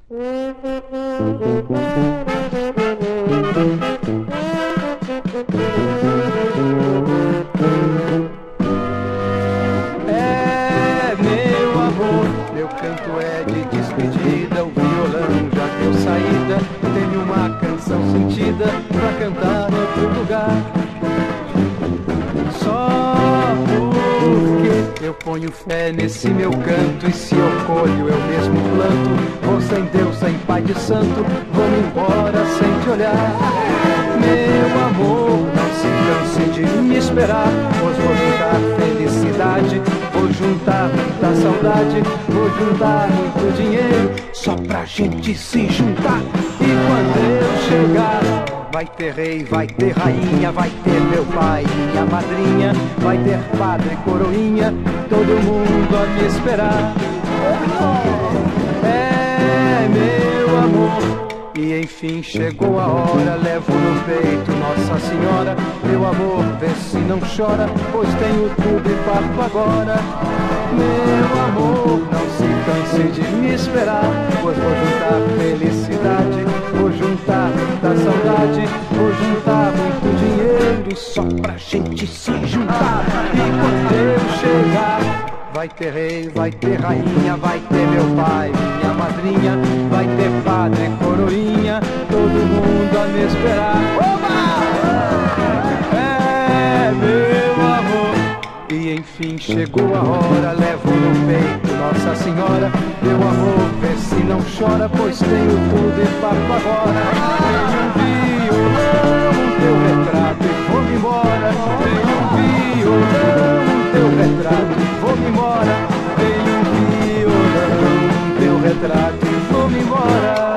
É, meu amor, meu canto é de despedida. O violão já deu saída. Tenho uma canção sentida pra cantar em outro lugar. Só porque eu ponho fé nesse meu canto. E se eu colho, eu mesmo planto. Vou sem Deus, sem Pai de Santo. Vou-me embora sem te olhar. Meu amor, não se canse de me esperar, pois vou juntar felicidade, vou juntar muita saudade, vou juntar muito dinheiro, só pra gente se juntar. E quando eu chegar, vai ter rei, vai ter rainha, vai ter meu pai, minha madrinha, vai ter padre, coroinha, todo mundo a me esperar. É, meu amor, e enfim chegou a hora, levo no peito Nossa Senhora. Meu amor, vê se não chora, pois tenho tudo e parto agora. Meu amor, não se canse de me esperar, pois vou juntar felicidade, vou juntar muita saudade, vou juntar muito dinheiro, só pra gente se juntar. E quando eu chegar, vai ter rei, vai ter rainha, vai ter meu pai, minha madrinha, vai ter padre, coroinha, todo mundo a me esperar. Oba! É, meu amor, e enfim chegou a hora, levo no peito Nossa Senhora. Meu amor, vê se não chora, pois tenho tudo e parto agora. Tenho um violão, teu retrato e vou-me embora. Tenho um violão, teu retrato e vou-me embora. Tenho um violão, teu retrato e vou-me embora.